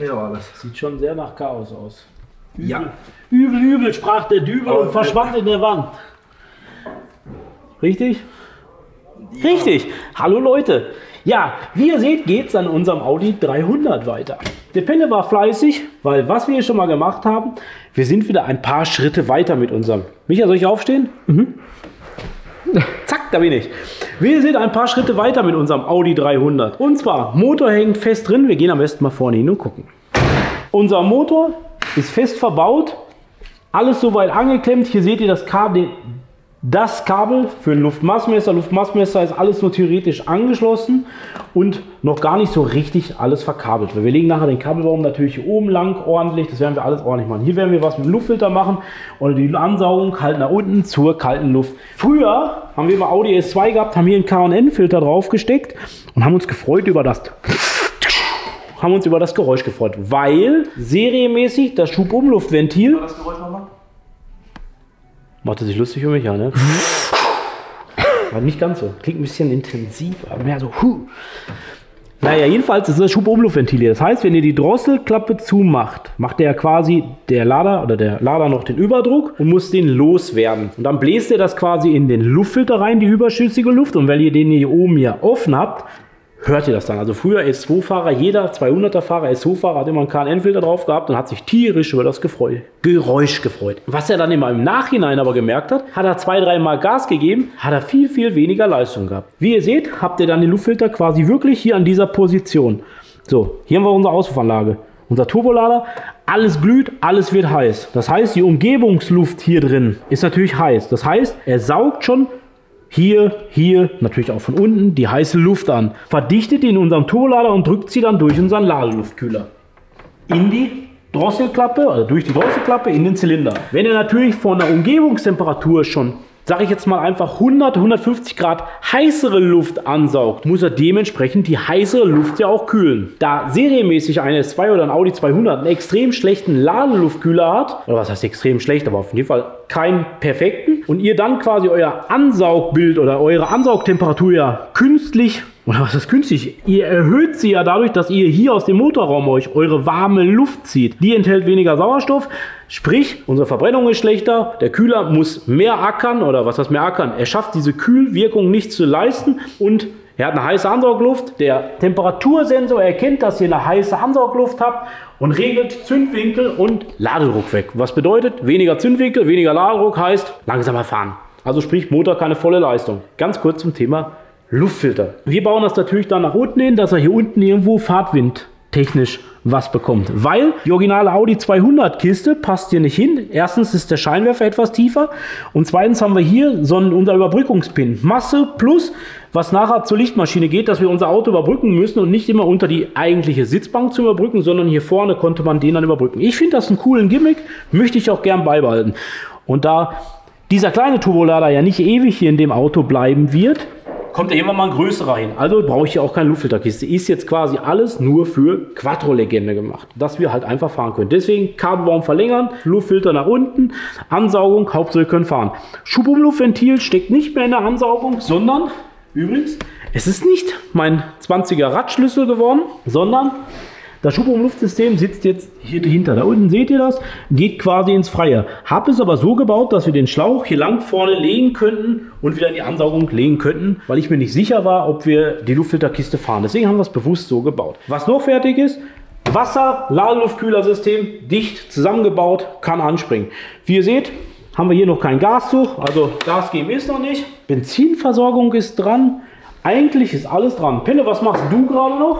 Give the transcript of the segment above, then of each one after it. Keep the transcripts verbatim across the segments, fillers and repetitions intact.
leer war das. Sieht schon sehr nach Chaos aus. Übel, Ja. übel, übel, sprach der Dübel Aber und verschwand in der Wand. Richtig? Ja. Richtig. Hallo Leute. Ja, wie ihr seht, geht es an unserem Audi dreihundert weiter. Der Pelle war fleißig, weil was wir hier schon mal gemacht haben, wir sind wieder ein paar Schritte weiter mit unserem. Micha, soll ich aufstehen? Mhm. Zack, da bin ich. Wir sind ein paar Schritte weiter mit unserem Audi dreihundert. Und zwar, Motor hängt fest drin. Wir gehen am besten mal vorne hin und gucken. Unser Motor ist fest verbaut. Alles soweit angeklemmt. Hier seht ihr das Kabel, das Kabel für ein Luftmaßmesser. Luftmaßmesser ist alles nur theoretisch angeschlossen und noch gar nicht so richtig alles verkabelt. Wir legen nachher den Kabelbaum natürlich hier oben lang ordentlich. Das werden wir alles ordentlich machen. Hier werden wir was mit dem Luftfilter machen oder die Ansaugung halt nach unten zur kalten Luft. Früher haben wir mal Audi S zwei gehabt, haben hier einen K und N-Filter drauf gesteckt und haben uns gefreut über das haben uns über das Geräusch gefreut, weil serienmäßig das Schubumluftventil. Das Geräusch nochmal? Macht er sich lustig über mich, ja, ne? Aber nicht ganz so. Klingt ein bisschen intensiver, mehr so. Huh. Naja, jedenfalls ist das Schubumluftventil hier. Das heißt, wenn ihr die Drosselklappe zumacht, macht der quasi der Lader oder der Lader noch den Überdruck und muss den loswerden. Und dann bläst ihr das quasi in den Luftfilter rein, die überschüssige Luft. Und wenn ihr den hier oben hier offen habt, hört ihr das dann. Also früher S zwei Fahrer, jeder zweihunderter Fahrer, S zwei Fahrer hat immer einen K N N-Filter drauf gehabt und hat sich tierisch über das Gefreu Geräusch gefreut. Was er dann immer im Nachhinein aber gemerkt hat, hat er zwei, dreimal Gas gegeben, hat er viel, viel weniger Leistung gehabt. Wie ihr seht, habt ihr dann den Luftfilter quasi wirklich hier an dieser Position. So, hier haben wir unsere Auspuffanlage. Unser Turbolader, alles glüht, alles wird heiß. Das heißt, die Umgebungsluft hier drin ist natürlich heiß. Das heißt, er saugt schon hier, hier, natürlich auch von unten, die heiße Luft an. Verdichtet die in unserem Turbolader und drückt sie dann durch unseren Ladeluftkühler in die Drosselklappe, also durch die Drosselklappe in den Zylinder. Wenn ihr natürlich von der Umgebungstemperatur schon, sage ich jetzt mal einfach hundert, hundertfünfzig Grad heißere Luft ansaugt, muss er dementsprechend die heißere Luft ja auch kühlen. Da serienmäßig ein S zwei oder ein Audi zweihundert einen extrem schlechten Ladeluftkühler hat, oder was heißt extrem schlecht, aber auf jeden Fall keinen perfekten, und ihr dann quasi euer Ansaugbild oder eure Ansaugtemperatur ja künstlich, oder was ist künstlich? Ihr erhöht sie ja dadurch, dass ihr hier aus dem Motorraum euch eure warme Luft zieht. Die enthält weniger Sauerstoff, sprich, unsere Verbrennung ist schlechter, der Kühler muss mehr ackern, oder was heißt mehr ackern? Er schafft diese Kühlwirkung nicht zu leisten und er hat eine heiße Ansaugluft. Der Temperatursensor erkennt, dass ihr eine heiße Ansaugluft habt und regelt Zündwinkel und Ladedruck weg. Was bedeutet, weniger Zündwinkel, weniger Ladedruck heißt langsamer fahren. Also sprich, Motor keine volle Leistung. Ganz kurz zum Thema Luftfilter. Wir bauen das natürlich dann nach unten hin, dass er hier unten irgendwo Fahrtwind technisch was bekommt. Weil die originale Audi zweihundert Kiste passt hier nicht hin. Erstens ist der Scheinwerfer etwas tiefer und zweitens haben wir hier so einen, unser Überbrückungspin. Masse plus, was nachher zur Lichtmaschine geht, dass wir unser Auto überbrücken müssen und nicht immer unter die eigentliche Sitzbank zu überbrücken, sondern hier vorne konnte man den dann überbrücken. Ich finde das einen coolen Gimmick, möchte ich auch gern beibehalten. Und da dieser kleine Turbolader ja nicht ewig hier in dem Auto bleiben wird, kommt ja immer mal ein größerer hin. Also brauche ich hier auch keine Luftfilterkiste. Ist jetzt quasi alles nur für Quattro-Legende gemacht, dass wir halt einfach fahren können. Deswegen Kabelbaum verlängern, Luftfilter nach unten, Ansaugung, Hauptsache wir können fahren. Schubumluftventil steckt nicht mehr in der Ansaugung, sondern, übrigens, es ist nicht mein zwanziger Radschlüssel geworden, sondern das Schubumluftsystem sitzt jetzt hier dahinter. Da unten seht ihr das, geht quasi ins Freie. Habe es aber so gebaut, dass wir den Schlauch hier lang vorne legen könnten und wieder in die Ansaugung legen könnten, weil ich mir nicht sicher war, ob wir die Luftfilterkiste fahren. Deswegen haben wir es bewusst so gebaut. Was noch fertig ist, Wasser, Ladeluftkühlersystem, dicht zusammengebaut, kann anspringen. Wie ihr seht, haben wir hier noch keinen Gaszug, also Gas geben ist noch nicht. Benzinversorgung ist dran. Eigentlich ist alles dran. Pelle, was machst du gerade noch?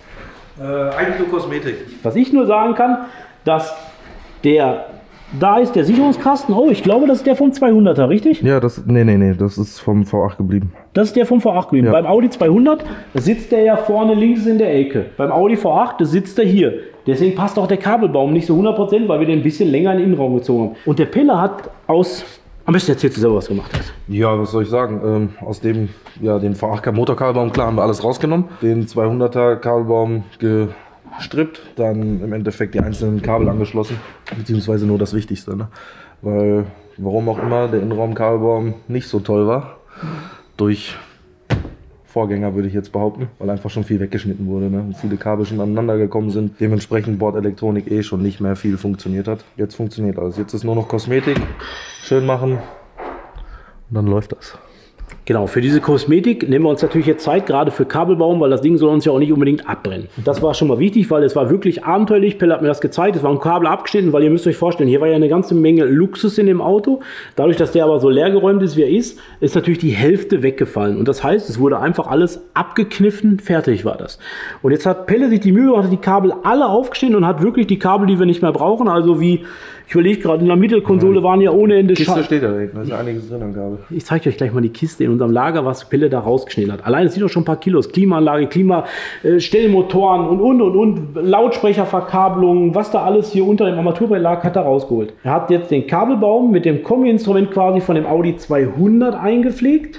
Äh, eigentlich nur Kosmetik. Was ich nur sagen kann, dass der, da ist der Sicherungskasten, oh, ich glaube, das ist der vom zweihunderter, richtig? Ja, das, nee, nee, nee, das ist vom V acht geblieben. Das ist der vom V acht geblieben. Ja. Beim Audi zweihundert sitzt der ja vorne links in der Ecke. Beim Audi V acht sitzt er hier. Deswegen passt auch der Kabelbaum nicht so hundert Prozent, weil wir den ein bisschen länger in den Innenraum gezogen haben. Und der Pille hat aus... Am besten erzählst du selber, was du gemacht hast. Ja, was soll ich sagen? Ähm, aus dem, ja, den V acht Motorkabelbaum, klar, haben wir alles rausgenommen. Den zweihunderter Kabelbaum gestrippt, dann im Endeffekt die einzelnen Kabel angeschlossen, beziehungsweise nur das Wichtigste, ne? Weil, warum auch immer, der Innenraumkabelbaum nicht so toll war. Durch Vorgänger, würde ich jetzt behaupten, weil einfach schon viel weggeschnitten wurde, ne? Und viele Kabel schon aneinander gekommen sind, dementsprechend Bordelektronik eh schon nicht mehr viel funktioniert hat. Jetzt funktioniert alles. Jetzt ist nur noch Kosmetik, schön machen und dann läuft das. Genau, für diese Kosmetik nehmen wir uns natürlich jetzt Zeit, gerade für Kabelbaum, weil das Ding soll uns ja auch nicht unbedingt abbrennen. Das war schon mal wichtig, weil es war wirklich abenteuerlich. Pelle hat mir das gezeigt, es war ein Kabel abgeschnitten, weil ihr müsst euch vorstellen, hier war ja eine ganze Menge Luxus in dem Auto. Dadurch, dass der aber so leergeräumt ist, wie er ist, ist natürlich die Hälfte weggefallen. Und das heißt, es wurde einfach alles abgekniffen, fertig war das. Und jetzt hat Pelle sich die Mühe gemacht, hat die Kabel alle aufgeschnitten und hat wirklich die Kabel, die wir nicht mehr brauchen, also wie, ich überlege gerade, in der Mittelkonsole waren ja ohne Ende Kiste Schall. steht da direkt, da ist ja einiges drin am Kabel. Ich zeige euch gleich mal die Kiste in unserem Lager, was Pelle da rausgeschnitten hat. Allein, es sind doch schon ein paar Kilos. Klimaanlage, Klima, äh, Stellmotoren und, und, und, und, Lautsprecherverkabelungen, was da alles hier unter dem Armaturbrett lag, hat er rausgeholt. Er hat jetzt den Kabelbaum mit dem Kombi-Instrument quasi von dem Audi zweihundert eingepflegt.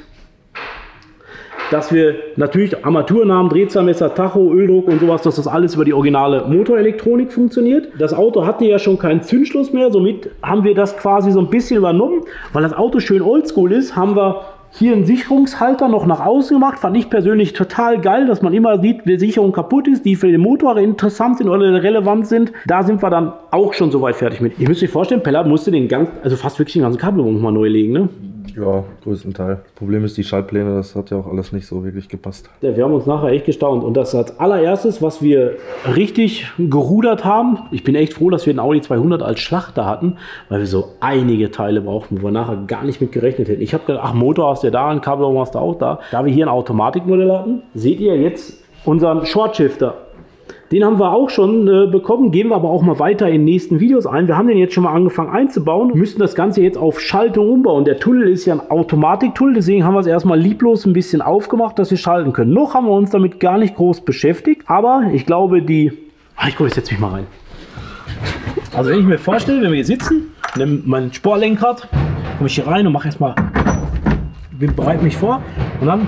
Dass wir natürlich Armaturennamen, Drehzahlmesser, Tacho, Öldruck und sowas, dass das alles über die originale Motorelektronik funktioniert. Das Auto hatte ja schon keinen Zündschluss mehr, somit haben wir das quasi so ein bisschen übernommen. Weil das Auto schön oldschool ist, haben wir hier einen Sicherungshalter noch nach außen gemacht. Fand ich persönlich total geil, dass man immer sieht, wie die Sicherung kaputt ist, die für den Motor interessant sind oder relevant sind. Da sind wir dann auch schon soweit fertig mit. Ihr müsst euch vorstellen, Pelle musste den ganzen, also fast wirklich den ganzen Kabelbaum nochmal neu legen, ne? Ja, größtenteils. Das Problem ist die Schaltpläne, das hat ja auch alles nicht so wirklich gepasst. Ja, wir haben uns nachher echt gestaunt. Und das als allererstes, was wir richtig gerudert haben, ich bin echt froh, dass wir den Audi zweihundert als Schlachter hatten, weil wir so einige Teile brauchten, wo wir nachher gar nicht mit gerechnet hätten. Ich habe gedacht, ach, Motor hast du ja da, ein Kabelbaum hast du auch da. Da wir hier ein Automatikmodell hatten, seht ihr jetzt unseren Shortshifter. Den haben wir auch schon äh, bekommen, gehen wir aber auch mal weiter in den nächsten Videos ein. Wir haben den jetzt schon mal angefangen einzubauen, müssen das Ganze jetzt auf Schaltung umbauen. Der Tunnel ist ja ein Automatiktunnel, deswegen haben wir es erstmal lieblos ein bisschen aufgemacht, dass wir schalten können. Noch haben wir uns damit gar nicht groß beschäftigt, aber ich glaube die... Ach, ich gucke, ich setze mich mal rein. Also wenn ich mir vorstelle, wenn wir hier sitzen, nehme mein Sportlenkrad, komme ich hier rein und mache erstmal, bereite mich vor und dann...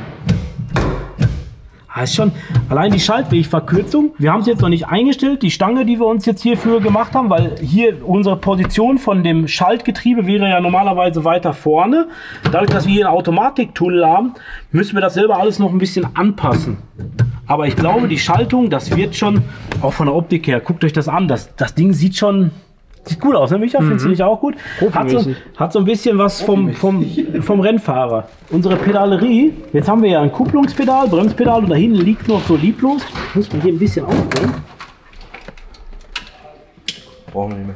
Das ist schon allein die Schaltwegverkürzung. Wir haben es jetzt noch nicht eingestellt, die Stange, die wir uns jetzt hierfür gemacht haben, weil hier unsere Position von dem Schaltgetriebe wäre ja normalerweise weiter vorne. Dadurch, dass wir hier einen Automatiktunnel haben, müssen wir das selber alles noch ein bisschen anpassen. Aber ich glaube, die Schaltung, das wird schon, auch von der Optik her, guckt euch das an, das, das Ding sieht schon... Sieht gut aus, ne Micha? Mhm. Findest du nicht auch gut? Hat so, hat so ein bisschen was vom, vom, vom Rennfahrer. Unsere Pedalerie, jetzt haben wir ja ein Kupplungspedal, Bremspedal und da hinten liegt noch so lieblos. Ich muss mal hier ein bisschen aufbauen. Brauchen wir nicht mehr.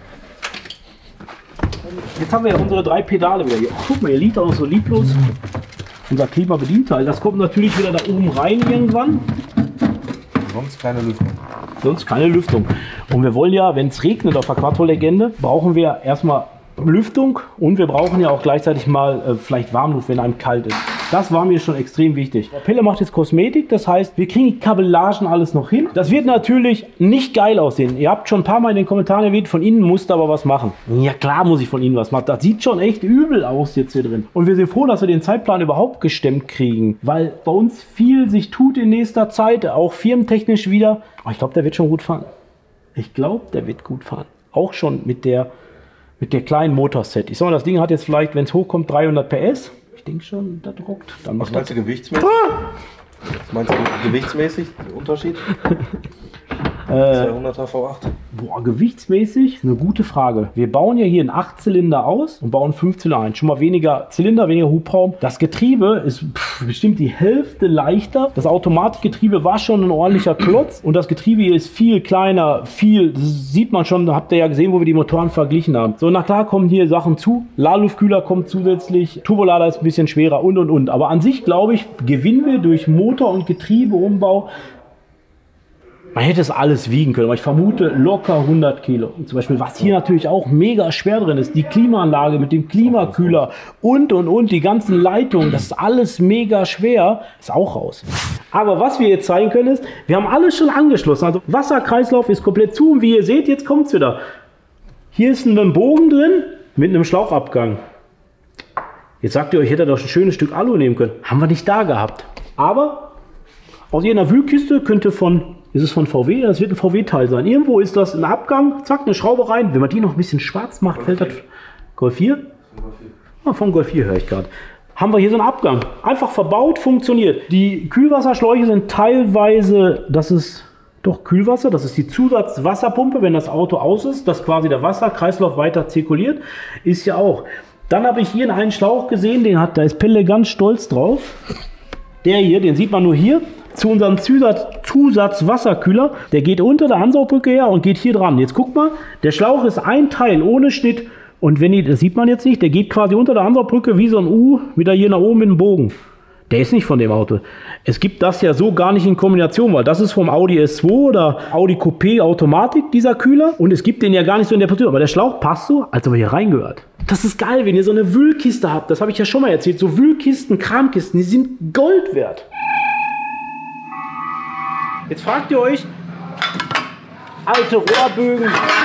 Jetzt haben wir ja unsere drei Pedale wieder hier. Oh, guck mal, hier liegt auch noch so lieblos unser Klimabedienteil. Das kommt natürlich wieder da oben rein irgendwann. Sonst keine Lüftung. Sonst keine Lüftung. Und wir wollen ja, wenn es regnet auf der Quattro-Legende, brauchen wir erstmal Lüftung und wir brauchen ja auch gleichzeitig mal äh, vielleicht Warmluft, wenn einem kalt ist. Das war mir schon extrem wichtig. Der Pelle macht jetzt Kosmetik, das heißt, wir kriegen die Kabellagen alles noch hin. Das wird natürlich nicht geil aussehen. Ihr habt schon ein paar Mal in den Kommentaren erwähnt, von innen musst du aber was machen. Ja klar muss ich von innen was machen. Das sieht schon echt übel aus jetzt hier drin. Und wir sind froh, dass wir den Zeitplan überhaupt gestemmt kriegen, weil bei uns viel sich tut in nächster Zeit, auch firmentechnisch wieder. Aber ich glaube, der wird schon gut fahren. Ich glaube, der wird gut fahren. Auch schon mit der, mit der kleinen Motorset. Ich sag mal, das Ding hat jetzt vielleicht, wenn es hochkommt, dreihundert P S. Ich denke schon, das rockt. Dann Was meinst du gewichtsmäßig? Ah! Was meinst du gewichtsmäßig, der Unterschied? zweihunderter V acht. Boah, gewichtsmäßig eine gute Frage. Wir bauen ja hier einen acht Zylinder aus und bauen fünf Zylinder ein. Schon mal weniger Zylinder, weniger Hubraum. Das Getriebe ist pff, bestimmt die Hälfte leichter. Das Automatikgetriebe war schon ein ordentlicher Klotz und das Getriebe hier ist viel kleiner, viel, das sieht man schon, habt ihr ja gesehen, wo wir die Motoren verglichen haben. So, na klar kommen hier Sachen zu. Ladeluftkühler kommt zusätzlich, Turbolader ist ein bisschen schwerer und und und. Aber an sich, glaube ich, gewinnen wir durch Motor- und Getriebeumbau. Man hätte es alles wiegen können, aber ich vermute locker hundert Kilo. Und zum Beispiel, was hier natürlich auch mega schwer drin ist, die Klimaanlage mit dem Klimakühler und und und, die ganzen Leitungen, das ist alles mega schwer, ist auch raus. Aber was wir jetzt zeigen können ist, wir haben alles schon angeschlossen. Also Wasserkreislauf ist komplett zu und wie ihr seht, jetzt kommt es wieder. Hier ist ein Bogen drin mit einem Schlauchabgang. Jetzt sagt ihr euch, hätte ihr doch ein schönes Stück Alu nehmen können. Haben wir nicht da gehabt. Aber aus jeder Wühlkiste könnte von... Ist es von V W? Das wird ein V W-Teil sein. Irgendwo ist das ein Abgang, zack, eine Schraube rein. Wenn man die noch ein bisschen schwarz macht, fällt das... Golf vier? Ah, vom Golf vier höre ich gerade. haben wir hier so einen Abgang. Einfach verbaut, funktioniert. Die Kühlwasserschläuche sind teilweise, das ist doch Kühlwasser, das ist die Zusatzwasserpumpe, wenn das Auto aus ist, dass quasi der Wasserkreislauf weiter zirkuliert, ist ja auch. Dann habe ich hier einen Schlauch gesehen, den hat, da ist Pelle ganz stolz drauf. Der hier, den sieht man nur hier, zu unserem Zusatz, Zusatzwasserkühler. Der geht unter der Ansaugbrücke her und geht hier dran. Jetzt guck mal, der Schlauch ist ein Teil ohne Schnitt. Und wenn die, das sieht man jetzt nicht, der geht quasi unter der Ansaugbrücke wie so ein U, wieder hier nach oben mit dem Bogen. Der ist nicht von dem Auto. Es gibt das ja so gar nicht in Kombination, weil das ist vom Audi S zwei oder Audi Coupé Automatik, dieser Kühler. Und es gibt den ja gar nicht so in der Position. Aber der Schlauch passt so, als ob er hier reingehört. Das ist geil, wenn ihr so eine Wühlkiste habt. Das habe ich ja schon mal erzählt. So Wühlkisten, Kramkisten, die sind Gold wert. Jetzt fragt ihr euch, alte Rohrbögen,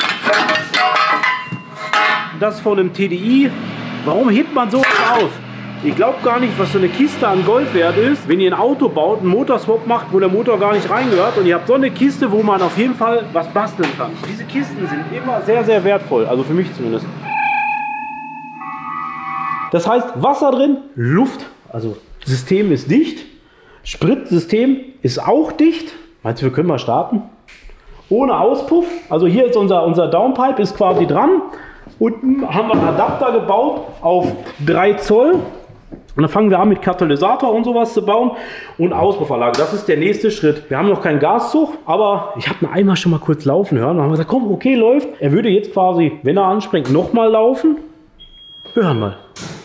das von einem T D I, warum hebt man sowas auf? Ich glaube gar nicht, was so eine Kiste an Gold wert ist, wenn ihr ein Auto baut, einen Motorswap macht, wo der Motor gar nicht reingehört und ihr habt so eine Kiste, wo man auf jeden Fall was basteln kann. Diese Kisten sind immer sehr, sehr wertvoll, also für mich zumindest. Das heißt, Wasser drin, Luft, also System ist dicht, Spritsystem ist auch dicht. Meinst du, wir können mal starten? Ohne Auspuff, also hier ist unser, unser Downpipe, ist quasi dran. Unten haben wir einen Adapter gebaut auf drei Zoll. Und dann fangen wir an mit Katalysator und sowas zu bauen und Auspuffanlage. Das ist der nächste Schritt. Wir haben noch keinen Gaszug, aber ich habe ihn einmal schon mal kurz laufen hören. Dann haben wir gesagt, komm, okay, läuft. Er würde jetzt quasi, wenn er anspringt, nochmal laufen. Wir hören mal.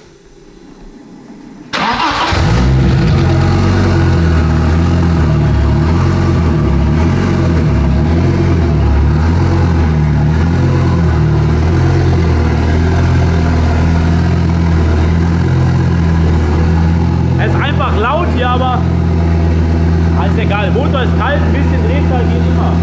Aber ist egal, der Motor ist kalt, ein bisschen Drehzahl geht immer.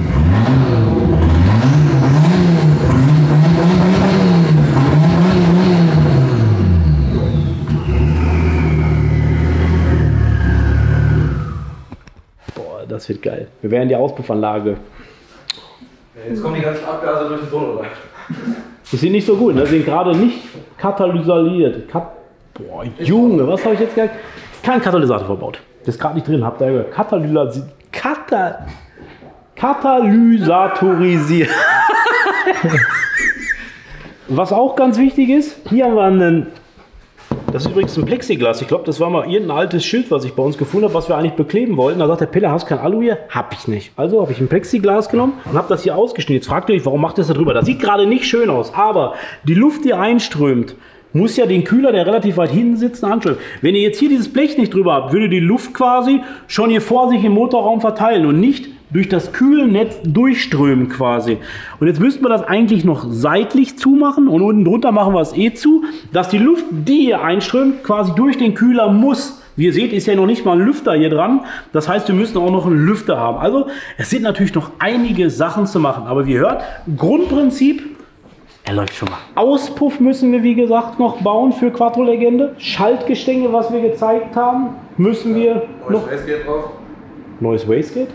Boah, das wird geil. Wir werden die Auspuffanlage. Jetzt kommen die ganzen Abgase durch den Tunnel rein. Die sind nicht so gut, ne? Die sind gerade nicht katalysiert. Kat Boah, Junge, was habe ich jetzt gesagt? Kein Katalysator verbaut. Das ist gerade nicht drin, habt ihr gehört. Katalysi Kata Katalysatorisiert. Was auch ganz wichtig ist, hier haben wir einen, das ist übrigens ein Plexiglas. Ich glaube, das war mal irgendein altes Schild, was ich bei uns gefunden habe, was wir eigentlich bekleben wollten. Da sagt der Pille, hast du kein Alu hier? Hab ich nicht. Also habe ich ein Plexiglas genommen und habe das hier ausgeschnitten. Jetzt fragt ihr euch, warum macht ihr das da drüber? Das sieht gerade nicht schön aus, aber die Luft, die einströmt, muss ja den Kühler, der relativ weit hinten sitzt, anströmen. Wenn ihr jetzt hier dieses Blech nicht drüber habt, würde die Luft quasi schon hier vor sich im Motorraum verteilen und nicht durch das Kühlnetz durchströmen quasi. Und jetzt müssten wir das eigentlich noch seitlich zumachen und unten drunter machen wir es eh zu, dass die Luft, die hier einströmt, quasi durch den Kühler muss. Wie ihr seht, ist ja noch nicht mal ein Lüfter hier dran. Das heißt, wir müssen auch noch einen Lüfter haben. Also es sind natürlich noch einige Sachen zu machen. Aber wie ihr hört, Grundprinzip, er läuft schon mal. Auspuff müssen wir, wie gesagt, noch bauen für Quattro-Legende. Schaltgestänge, was wir gezeigt haben, müssen wir noch... Neues Wastegate drauf. Neues Wastegate?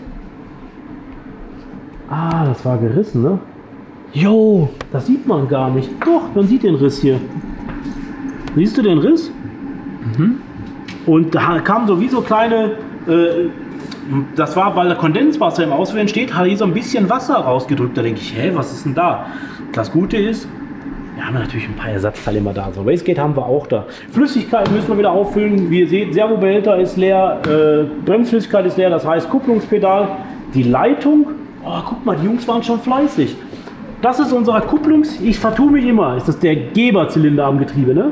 Ah, das war gerissen, ne? Jo, das sieht man gar nicht. Doch, man sieht den Riss hier. Siehst du den Riss? Mhm. Und da kamen sowieso kleine... Äh, das war, weil der Kondenswasser im Auswählen entsteht, hat hier so ein bisschen Wasser rausgedrückt. Da denke ich, hä, was ist denn da? Das Gute ist, wir haben natürlich ein paar Ersatzteile immer da. So, Wastegate haben wir auch da. Flüssigkeit müssen wir wieder auffüllen. Wie ihr seht, Servobehälter ist leer, äh, Bremsflüssigkeit ist leer, das heißt Kupplungspedal. Die Leitung, oh, guck mal, die Jungs waren schon fleißig. Das ist unser Kupplungs... Ich vertue mich immer. Ist das der Geberzylinder am Getriebe, ne?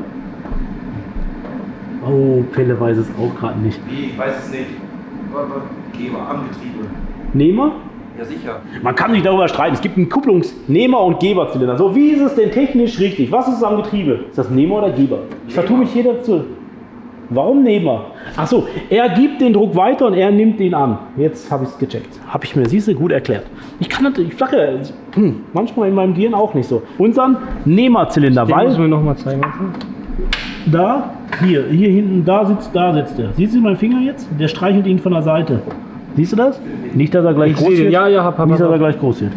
Oh, Pelle weiß es auch gerade nicht. Wie? Ich weiß es nicht. Geber am Getriebe. Nehmer? Ja, sicher. Man kann sich darüber streiten. Es gibt einen Kupplungsnehmer und Geberzylinder. So, wie ist es denn technisch richtig? Was ist am Getriebe? Ist das Nehmer oder Geber? Ich vertue mich hier dazu. Warum Nehmer? Achso, er gibt den Druck weiter und er nimmt ihn an. Jetzt habe ich es gecheckt. Habe ich mir, siehst du, gut erklärt. Ich kann natürlich, ich flache, hm, manchmal in meinem Gehirn auch nicht so. Unseren Nehmerzylinder, Den weil... müssen wir noch mal zeigen. Da, hier, hier hinten, da sitzt, da sitzt er. Siehst du meinen Finger jetzt? Der streichelt ihn von der Seite. Siehst du das? Nicht, dass er gleich Ich groß sehe, wird. ja, ja, hab, hab, Nicht, dass er hab. gleich groß wird.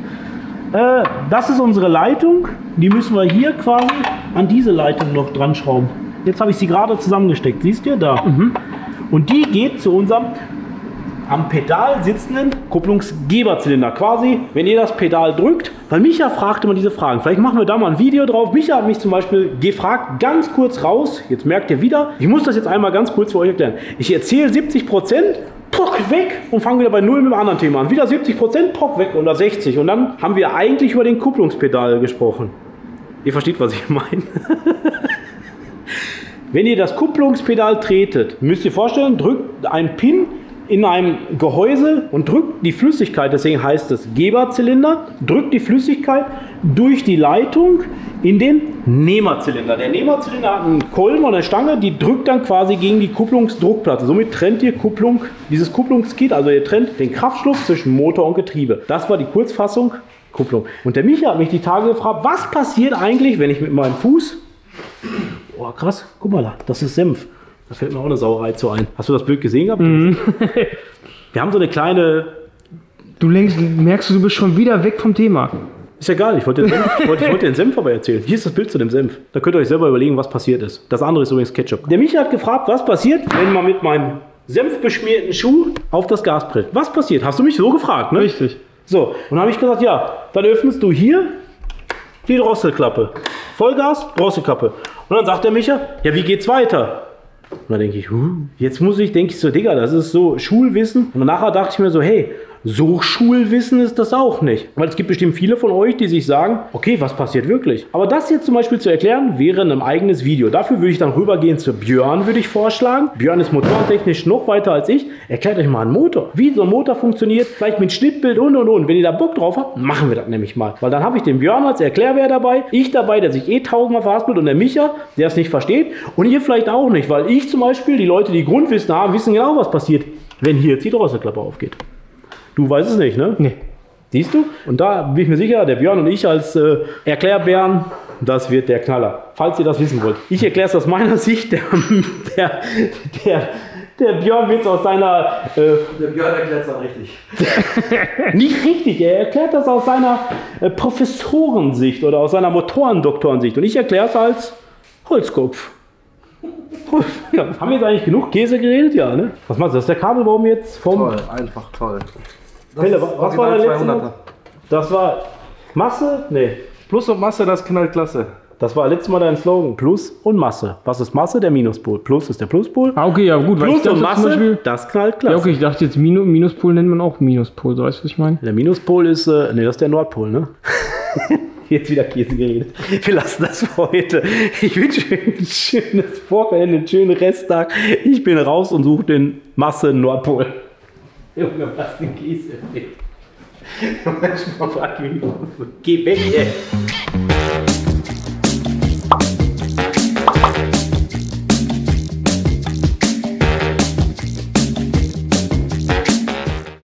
Äh, das ist unsere Leitung. Die müssen wir hier quasi an diese Leitung noch dran schrauben. Jetzt habe ich sie gerade zusammengesteckt. Siehst du? Da. Mhm. Und die geht zu unserem am Pedal sitzenden Kupplungsgeberzylinder. Quasi, wenn ihr das Pedal drückt, weil Micha fragte immer diese Fragen. Vielleicht machen wir da mal ein Video drauf. Micha hat mich zum Beispiel gefragt, ganz kurz raus. Jetzt merkt ihr wieder, ich muss das jetzt einmal ganz kurz für euch erklären. Ich erzähle siebzig Prozent, pock weg und fange wieder bei null mit dem anderen Thema an. Wieder siebzig Prozent, pock weg oder sechzig. Und dann haben wir eigentlich über den Kupplungspedal gesprochen. Ihr versteht, was ich meine. Wenn ihr das Kupplungspedal tretet, müsst ihr vorstellen, drückt ein Pin in einem Gehäuse und drückt die Flüssigkeit, deswegen heißt es Geberzylinder, drückt die Flüssigkeit durch die Leitung in den Nehmerzylinder. Der Nehmerzylinder hat einen Kolben oder eine Stange, die drückt dann quasi gegen die Kupplungsdruckplatte. Somit trennt ihr Kupplung, dieses Kupplungskit, also ihr trennt den Kraftschluss zwischen Motor und Getriebe. Das war die Kurzfassung, Kupplung. Und der Micha hat mich die Tage gefragt, was passiert eigentlich, wenn ich mit meinem Fuß, oh krass, guck mal da, das ist Senf. Da fällt mir auch eine Sauerei zu ein. Hast du das Bild gesehen gehabt? Mhm. Wir haben so eine kleine... Du lenkst, merkst du, du bist schon wieder weg vom Thema. Ist ja egal, ich wollte den Senf, ich wollte, ich wollte den Senf aber erzählen. Hier ist das Bild zu dem Senf. Da könnt ihr euch selber überlegen, was passiert ist. Das andere ist übrigens Ketchup. Der Micha hat gefragt, was passiert, wenn man mit meinem senfbeschmierten Schuh auf das Gas prellt. Was passiert? Hast du mich so gefragt, ne? Richtig. So, und dann habe ich gesagt, ja, dann öffnest du hier die Drosselklappe. Vollgas, Drosselklappe. Und dann sagt der Micha, ja, wie geht's weiter? Und dann denke ich, huh, jetzt muss ich, denke ich so, Digga, das ist so Schulwissen. Und nachher dachte ich mir so, hey, so Schulwissen ist das auch nicht. Weil es gibt bestimmt viele von euch, die sich sagen, okay, was passiert wirklich? Aber das jetzt zum Beispiel zu erklären, wäre ein eigenes Video. Dafür würde ich dann rübergehen zu Björn, würde ich vorschlagen. Björn ist motortechnisch noch weiter als ich. Erklärt euch mal einen Motor. Wie so ein Motor funktioniert, vielleicht mit Schnittbild und und und. Wenn ihr da Bock drauf habt, machen wir das nämlich mal. Weil dann habe ich den Björn als Erklärbär dabei, ich dabei, der sich eh tausendmal verhaspelt und der Micha, der es nicht versteht und ihr vielleicht auch nicht. Weil ich zum Beispiel, die Leute, die Grundwissen haben, wissen genau, was passiert, wenn hier jetzt die Drosselklappe aufgeht. Du weißt es nicht, ne? Nee. Siehst du? Und da bin ich mir sicher, der Björn und ich als äh, Erklärbären, das wird der Knaller. Falls ihr das wissen wollt. Ich erkläre es aus meiner Sicht, der, der, der, der Björn wird es aus seiner... Äh, Der Björn erklärt es auch richtig. nicht richtig, er erklärt das aus seiner äh, Professorensicht oder aus seiner Motorendoktorensicht. Und ich erkläre es als Holzkopf. Ja, haben wir jetzt eigentlich genug Käse geredet? Ja, ne? Was meinst du? Das ist der Kabelbaum jetzt vom... Toll, einfach toll. Das Pelle, ist was war der letzte zweihunderter. Mal? Das war Masse? Nee. Plus und Masse, das knallt klasse. Das war letztes Mal dein Slogan. Plus und Masse. Was ist Masse? Der Minuspol. Plus ist der Pluspol. Ah, okay, ja gut. Plus weil und ich dachte, zum Masse, Beispiel, das knallt klasse. ja, okay, ich dachte jetzt Minu, Minuspol nennt man auch Minuspol. So, weißt du, was ich meine? Der Minuspol ist, äh, nee, das ist der Nordpol, ne? Jetzt wieder Käse geredet. Wir lassen das für heute. Ich wünsche euch ein schönes Wochenende, einen schönen Resttag. Ich bin raus und suche den Masse Nordpol. Junge, was den Käse. Manchmal frag ich mich, geh weg, ey.